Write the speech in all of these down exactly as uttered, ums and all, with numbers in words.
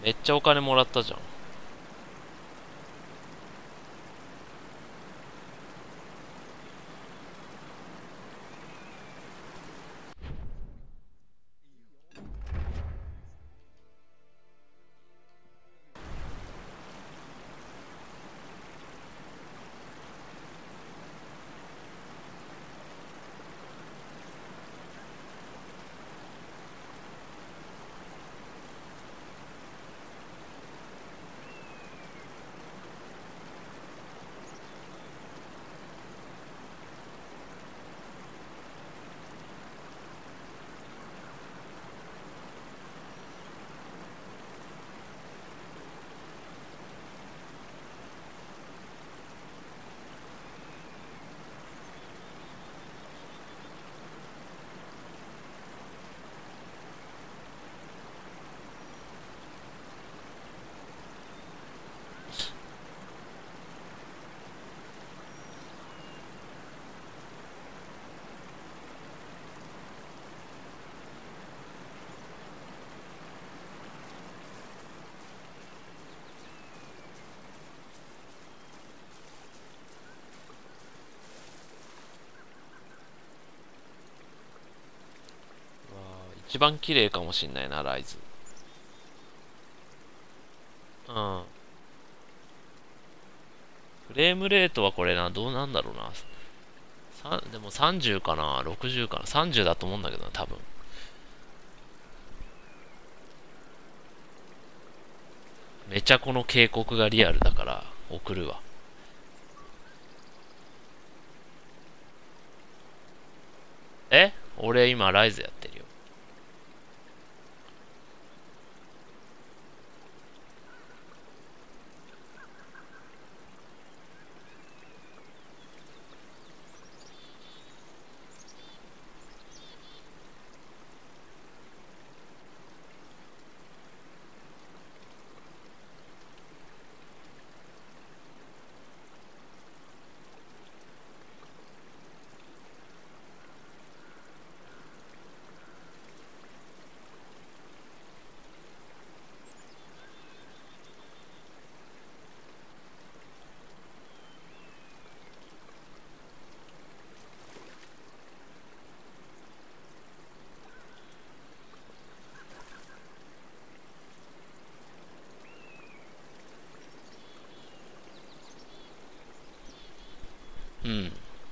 めっちゃお金もらったじゃん。一番綺麗かもしんないな、ライズ。うん。フレームレートはこれな、どうなんだろうな。さでもさんじゅうかな ?ろくじゅう かな ?さんじゅう だと思うんだけどな、多分。めちゃこの警告がリアルだから、送るわ。え俺今ライズやってるよ。うん。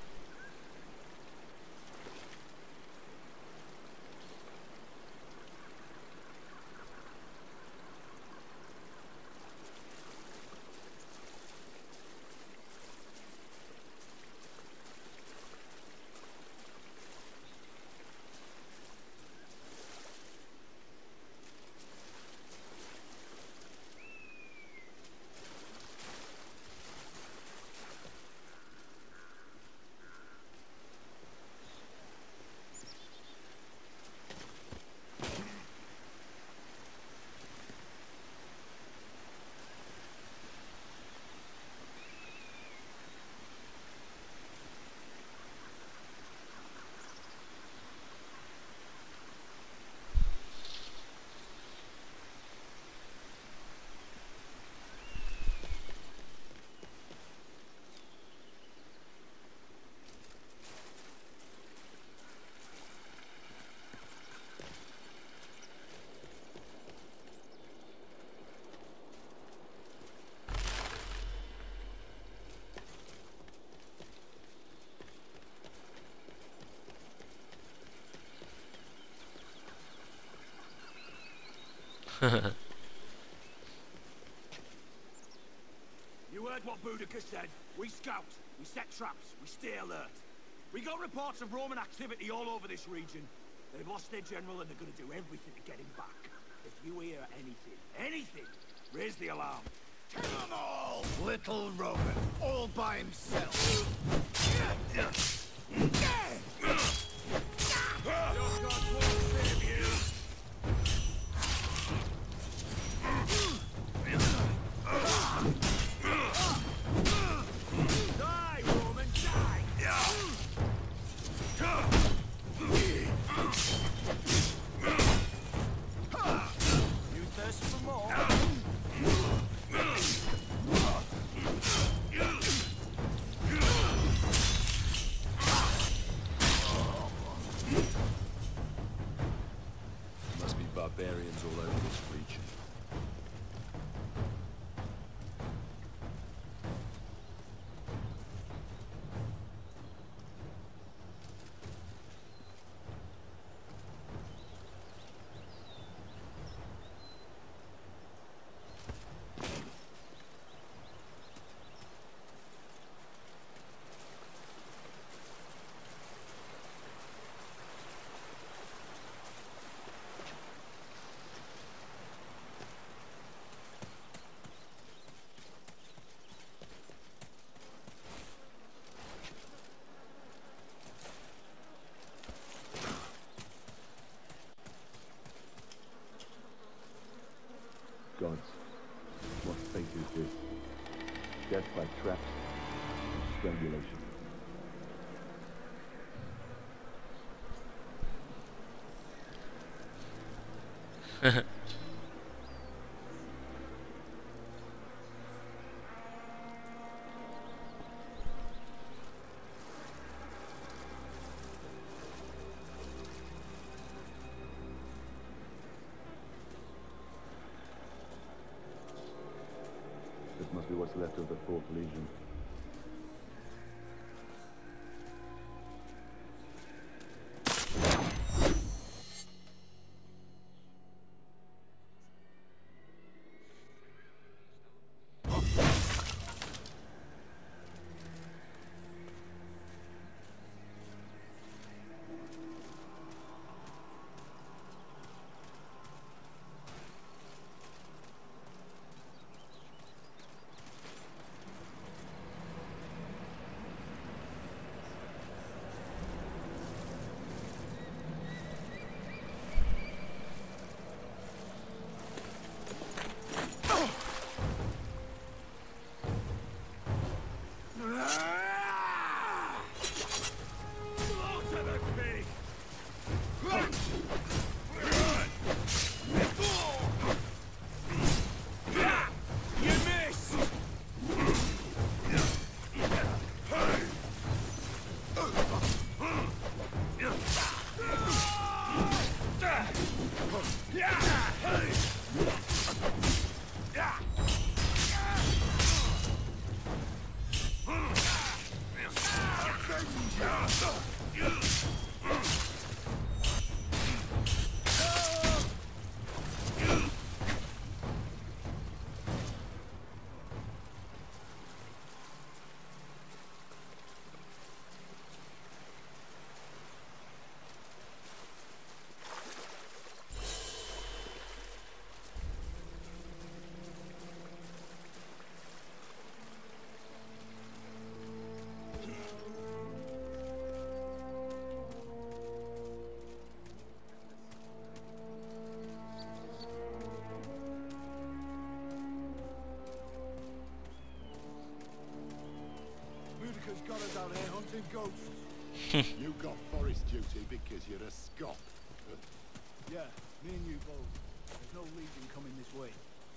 You heard what Boudica said. We scout, we set traps, we stay alert. We got reports of Roman activity all over this region. They've lost their general and they're gonna do everything to get him back. If you hear anything, anything, raise the alarm. Kill them all! Little Roman, all by himself. You thirst for more? barbarians all over this region. Gods, what fate is this? Death by traps and strangulation. This must be what's left of the Fourth Legion. Got us out here hunting ghosts. You got forest duty because you're a Scot. Yeah, me and you both. There's no legion coming this way.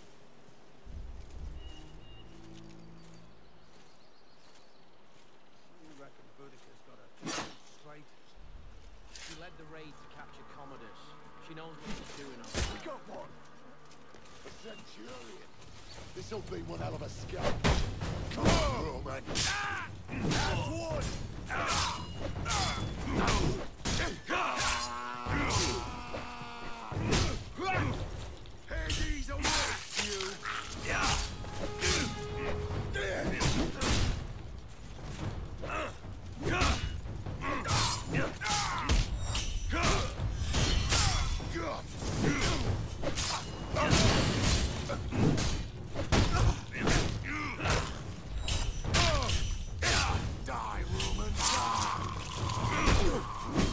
You reckon Boudica's got a straight? She led the raid to capture Commodus. She knows what she's doing on We got one. A centurion. This'll be one hell of a scout. Come on, Roman. That's one. Hades awaits you. Die, Roman, die!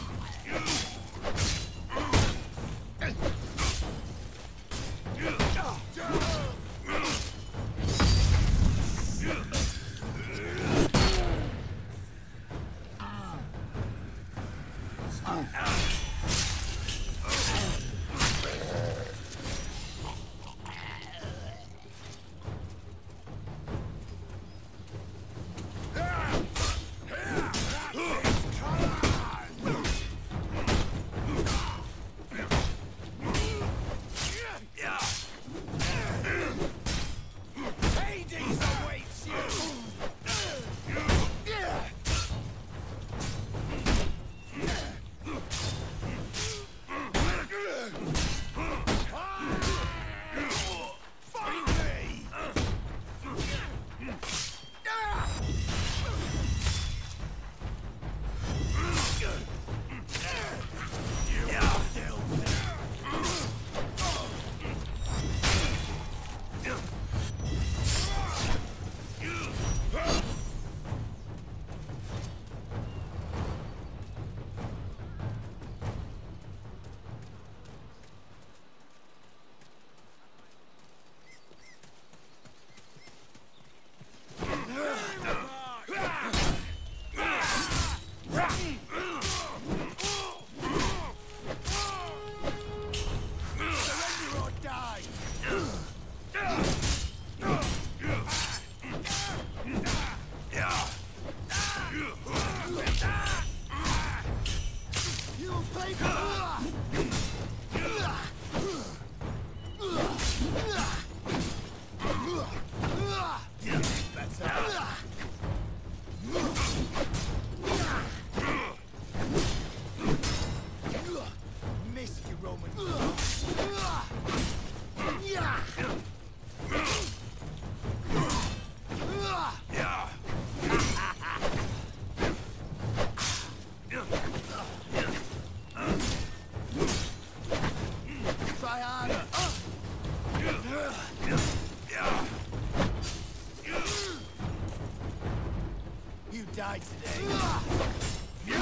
Try harder. You died today.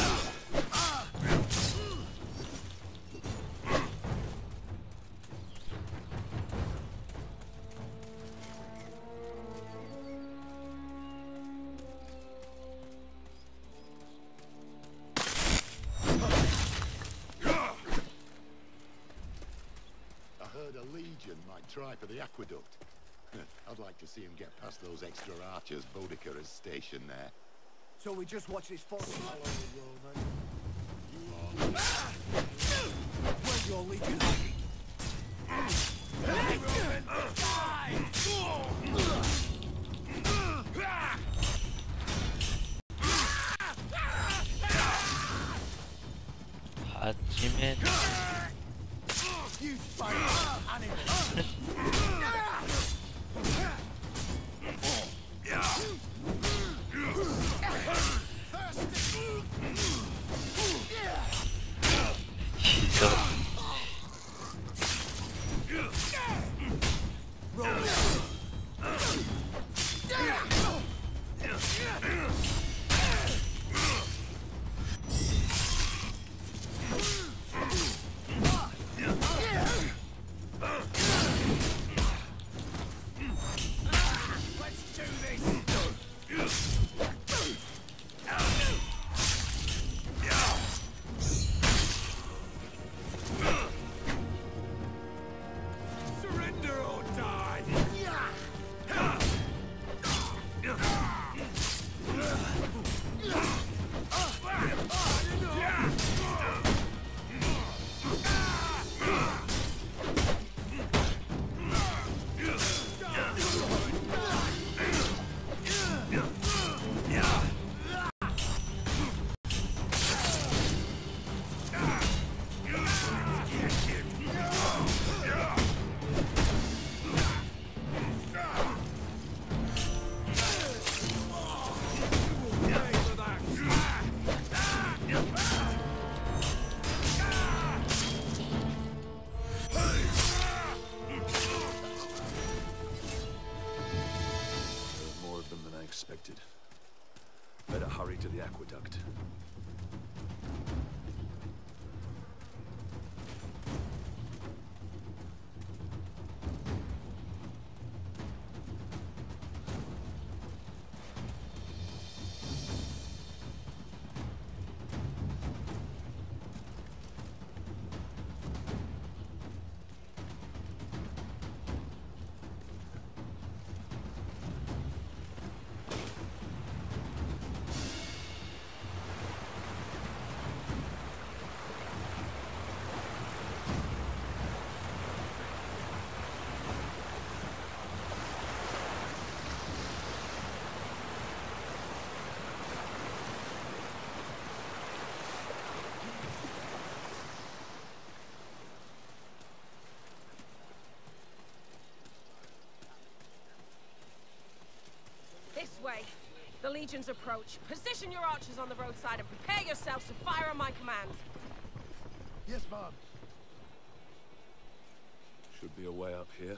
A legion might try for the aqueduct. I'd like to see him get past those extra archers Boudica has stationed there. So we just watch this force follow the Roman. Where's your legion hiding? Hey, Roman! Hajime. You spite animal! Expected. Better hurry to the aqueduct. This way. The Legion's approach. Position your archers on the roadside and prepare yourselves to fire on my command. Yes, Mom. Should be a way up here.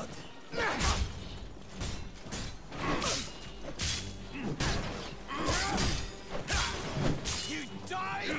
blood. You died!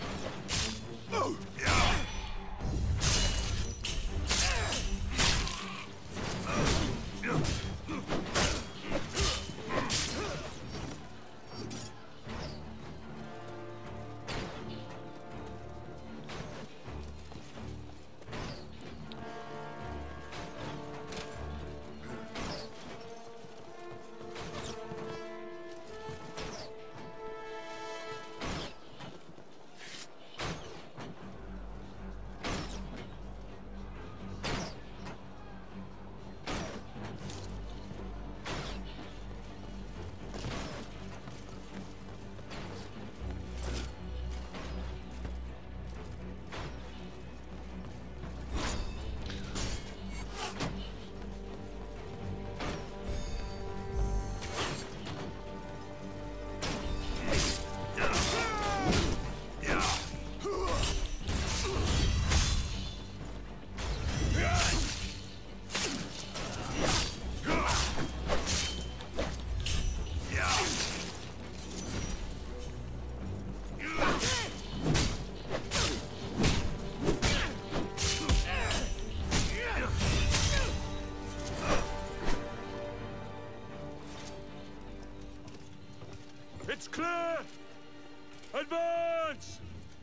It's clear! Advance!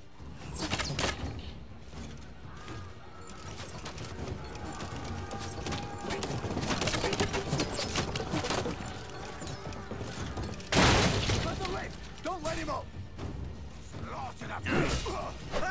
Let the lift! Don't let him up! Slaughter them!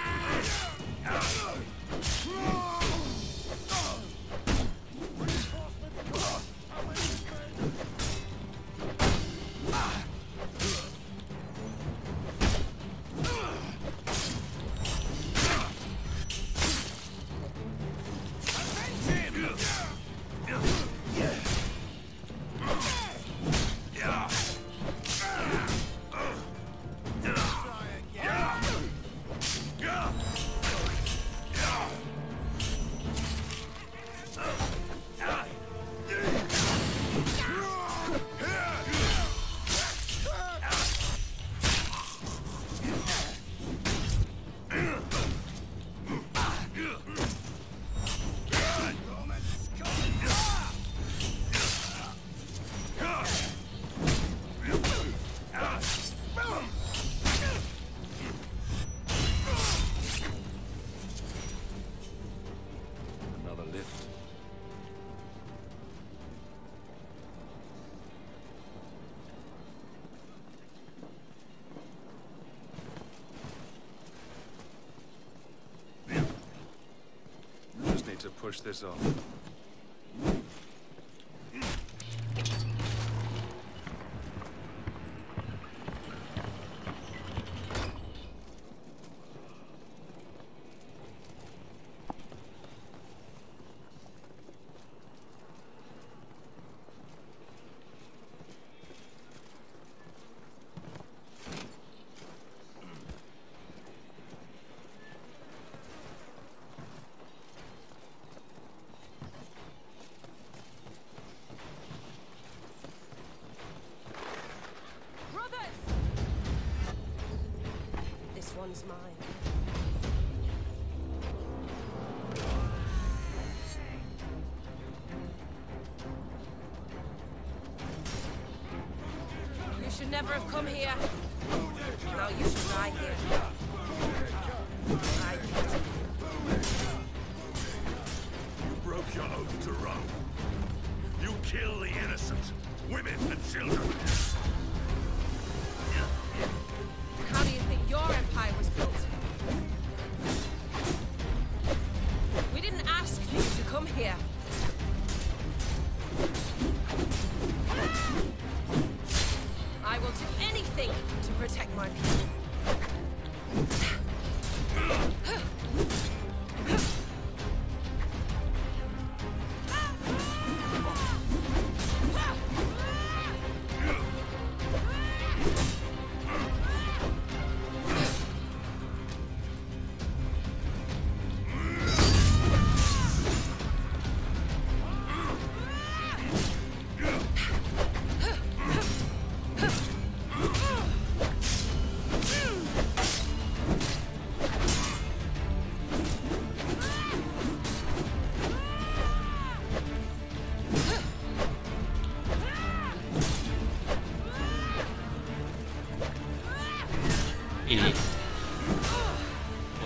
Another lift. Just need to push this off. Brothers! This one's mine. You should never have come here. Now you should die here. I did. You broke your oath to Rome. You kill the innocent, women and children. How do you think your empire was built? We didn't ask you to come here. I will do anything to protect my people.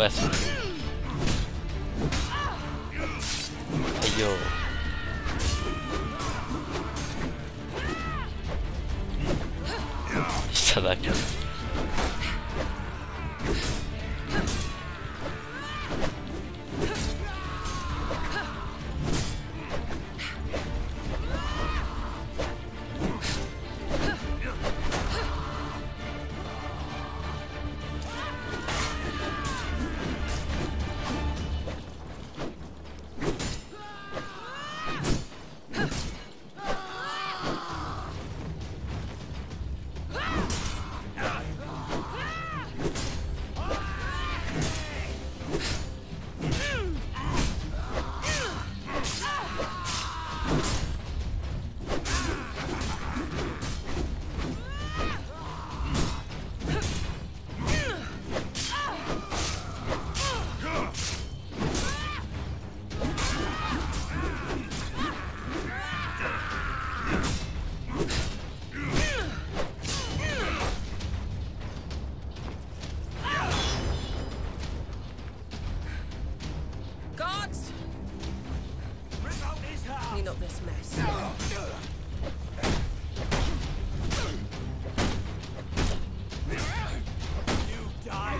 やつじゃない。はいよ。いただきます。 Guards, Rip out his heart! clean up this mess. You die!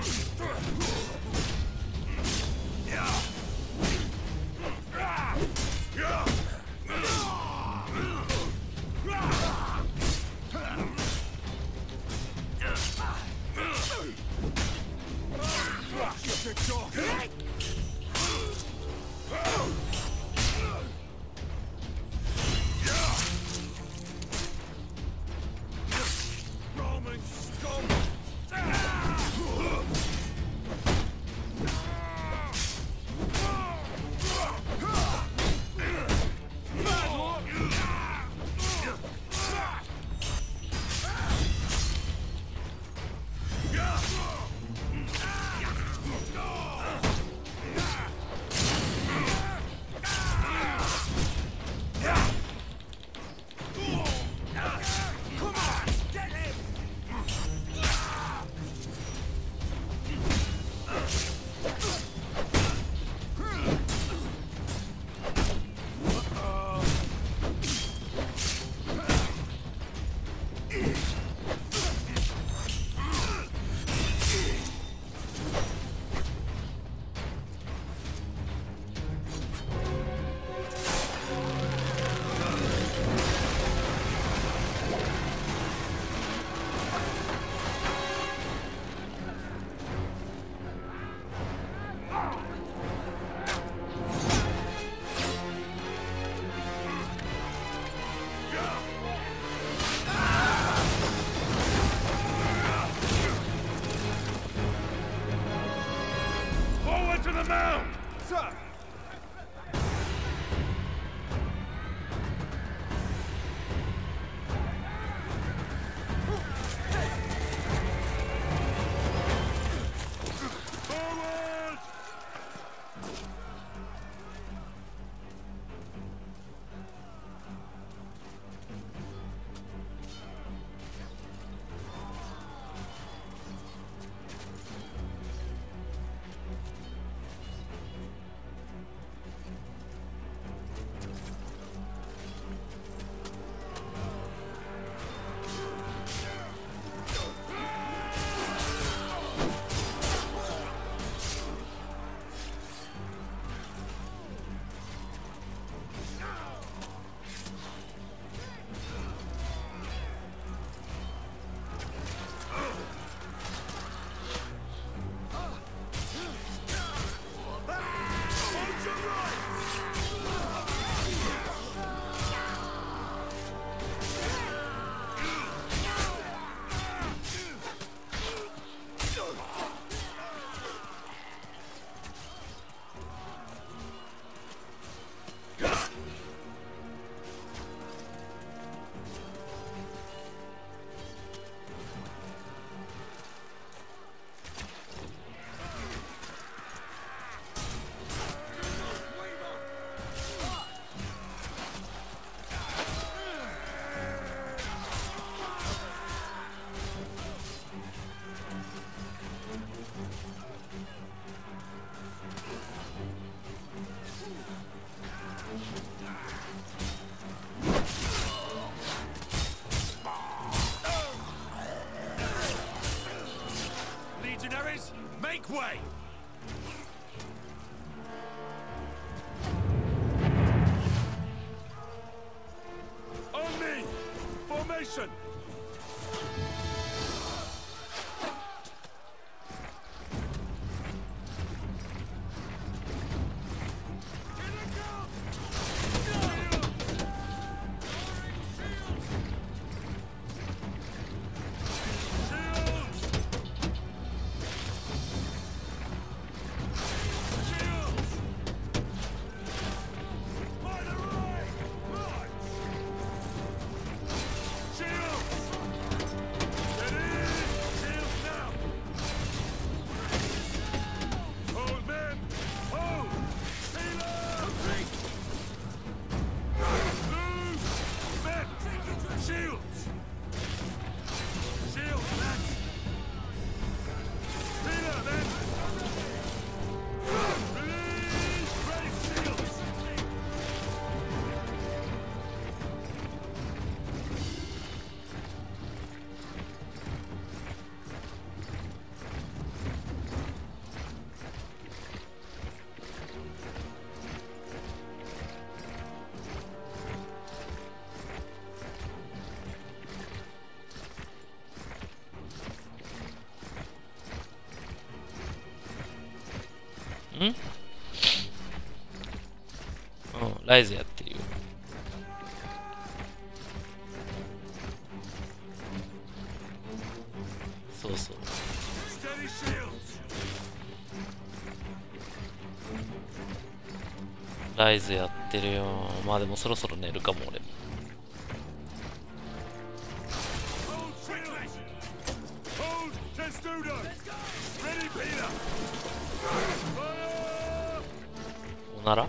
position! ん？うん、ライズやってるよ。そうそう。ライズやってるよ。まあでもそろそろ寝るかも俺も。おなら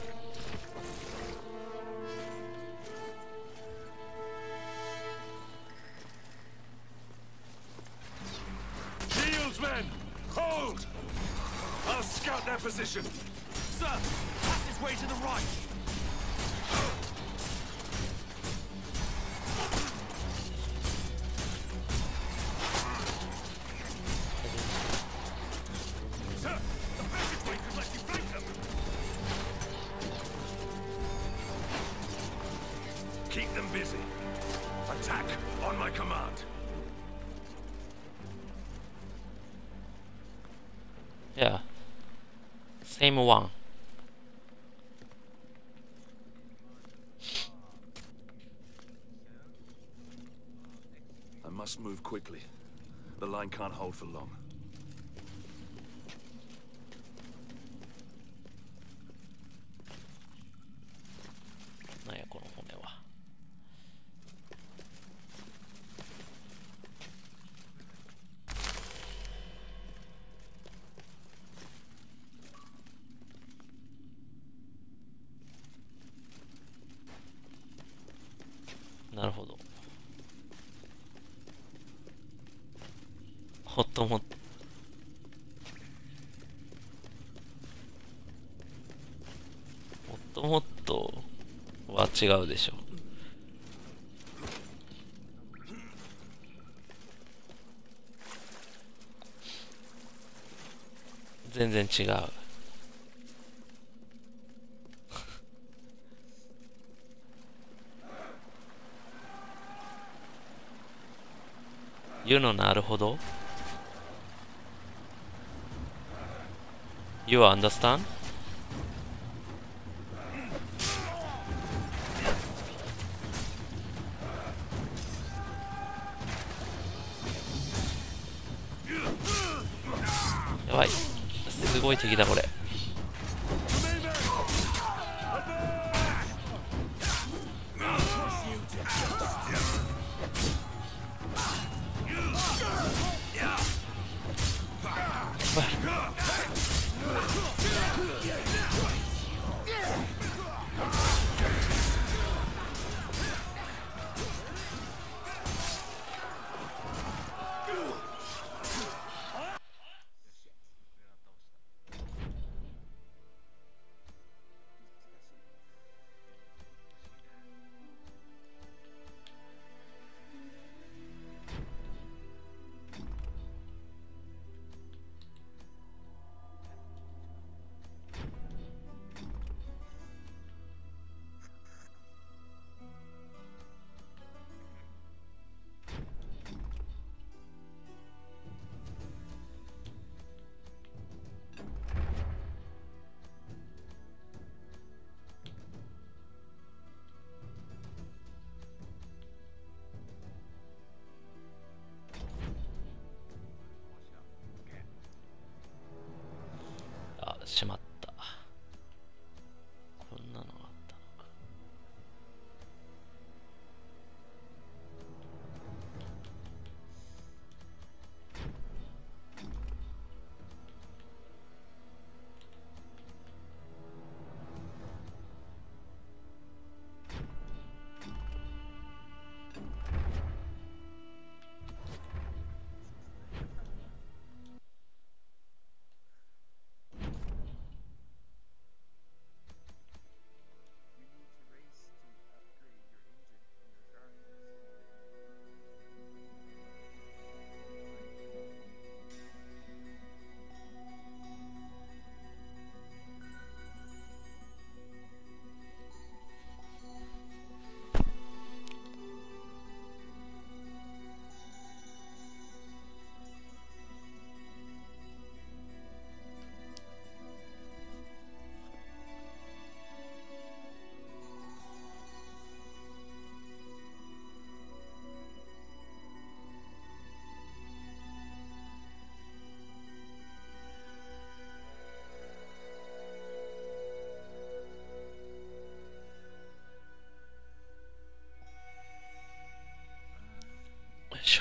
Shields, men! Hold! I'll scout their position. Sir, passageway to the right. Sir, the passageway could let you flank them. Keep them busy. Attack on my command. Yeah. Same one. I must move quickly. The line can't hold for long. なんやこの骨は。なるほど。ほっともっもっともっとは違うでしょ。全然違う。言うのなるほど。You understand? やばい。すごい敵だこれ。 しまった。こんなのがあったのか。よいしょ。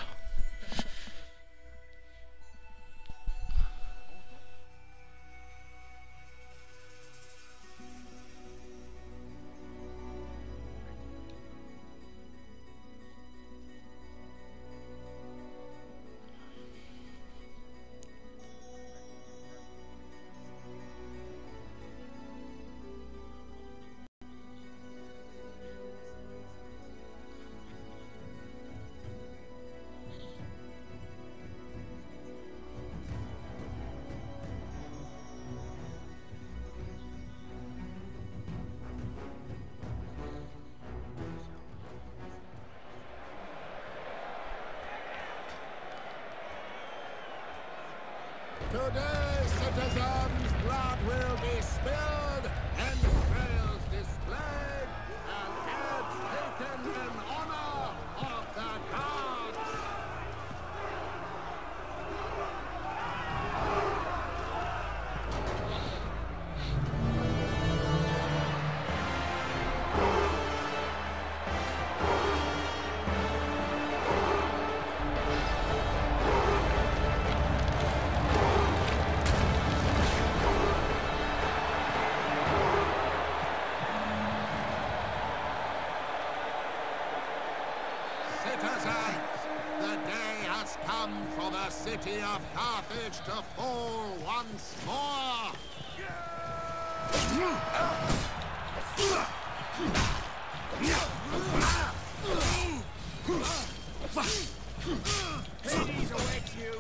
Today, citizens, blood will be spilled and trails displayed and heads taken in honor of the gods. The city of Carthage to fall once more! Hades awaits you!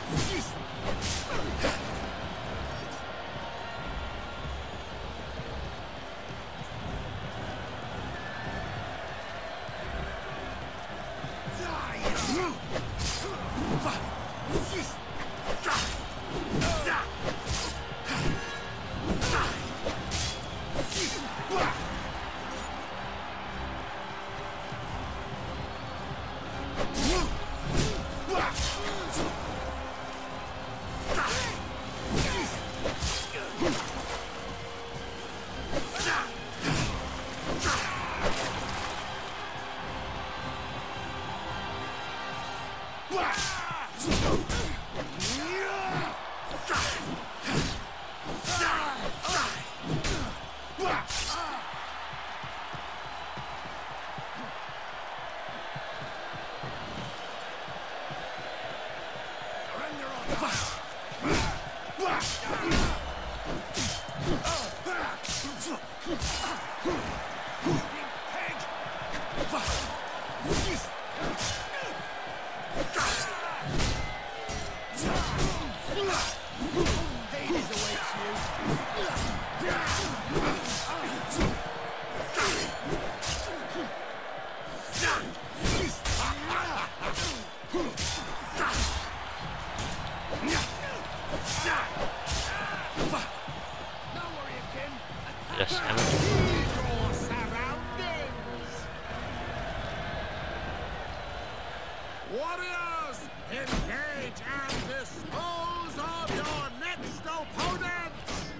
Warriors, engage and dispose of your next opponent!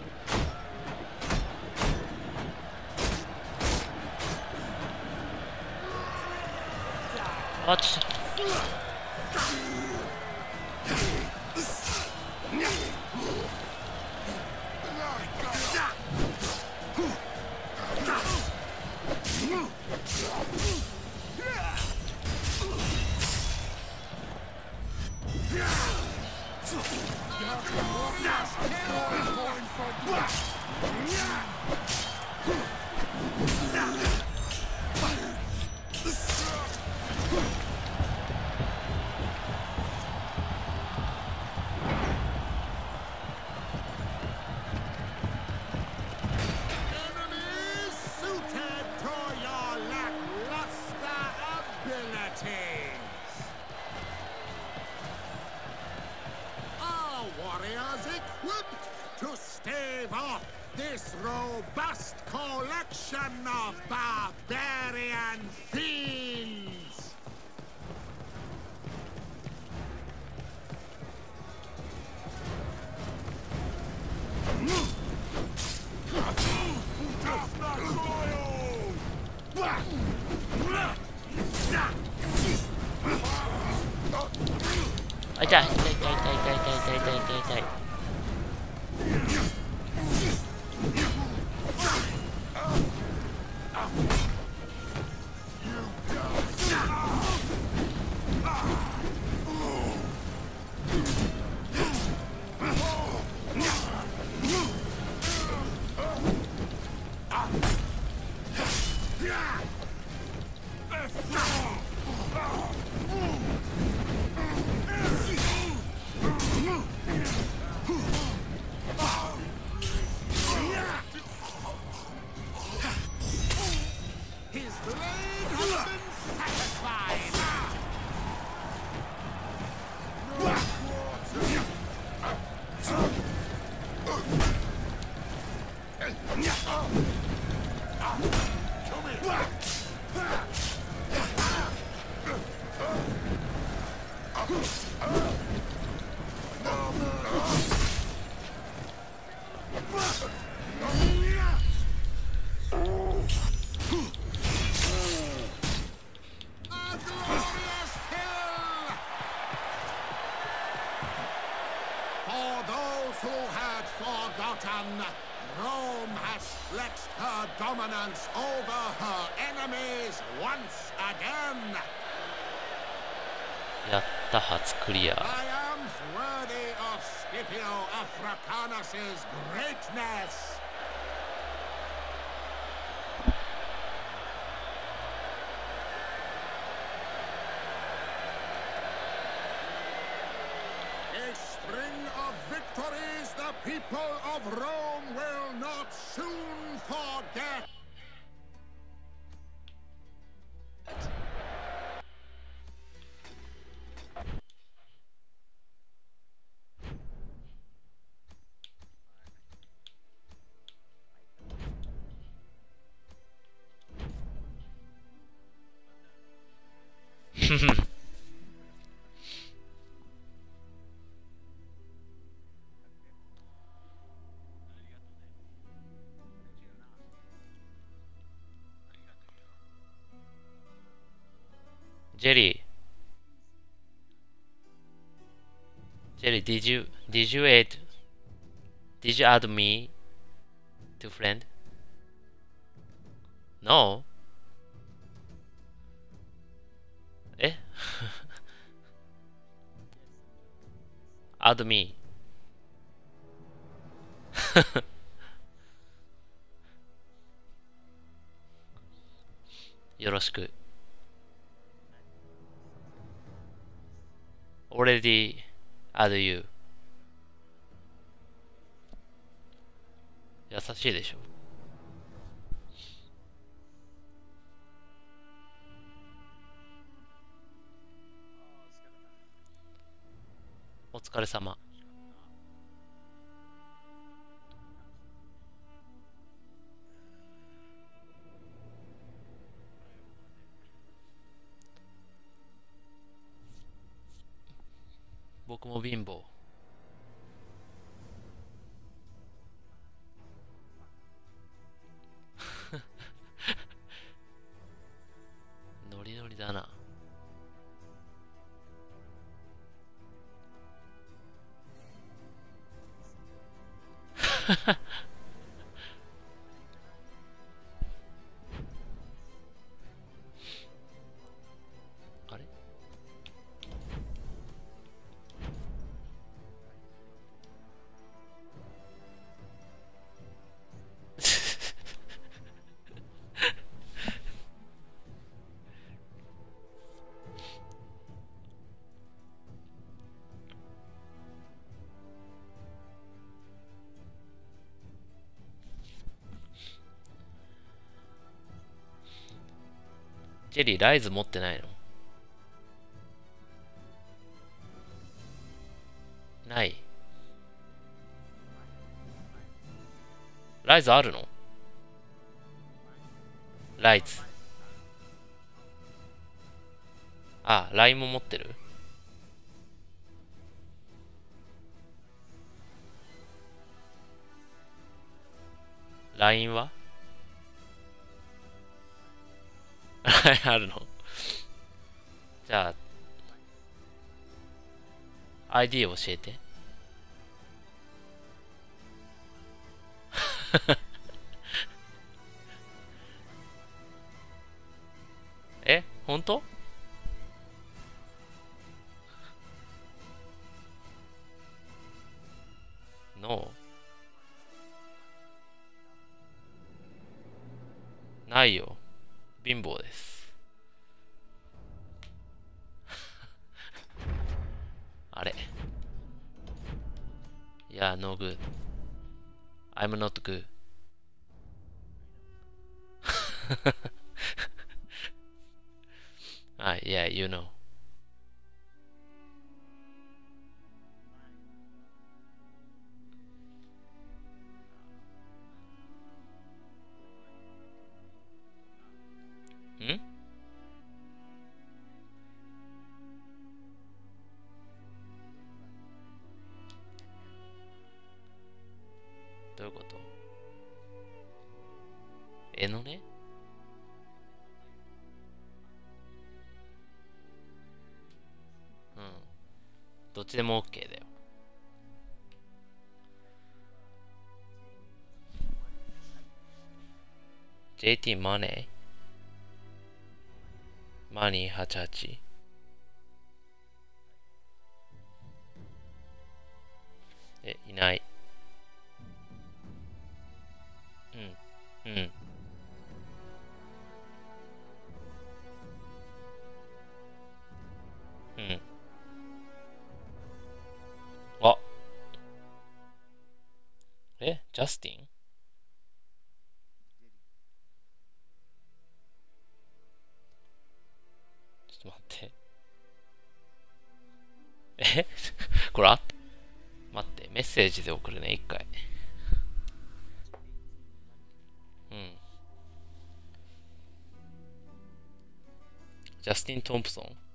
What? Enemies suited to your lackluster abilities. Are warriors equipped to stave off this robust collection of barbarian fiends? Ôi trời, trời, trời, trời, trời, trời, trời, trời, trời. His blade has been satisfied. A glorious kill! For those who had forgotten, Rome has flexed her dominance over her enemies once again. やった、初クリア。 Triumph worthy of Scipio Africanus's greatness. A victories the people of Rome will not soon forget. Jerry, Jerry, did you did you add did you add me to friend? No. Eh? Add me. よろしく。Already add you. 優しいでしょ。お疲れ様。僕も貧乏。ノリノリだな。あれジェリー、ライズ持ってないの？ない。ライズあるの？ライズ。あ、ラインも持ってる？ラインはあるの？じゃあ、アイディー を教えて。え、本当？ノー？ないよ。貧乏です。あれ。いや、no good. I'm not good. はい、yeah, you know. ん？どういうこと？えのね？うん。どっちでも OK だよ。ジェイティー マネー？マニーはちじゅうはち。え、いない。うん。うん。うん。あ、 ジャスティン？ちょっと待って。えこれあ待って、メッセージで送るね、一回。うん。ジャスティン・トンプソン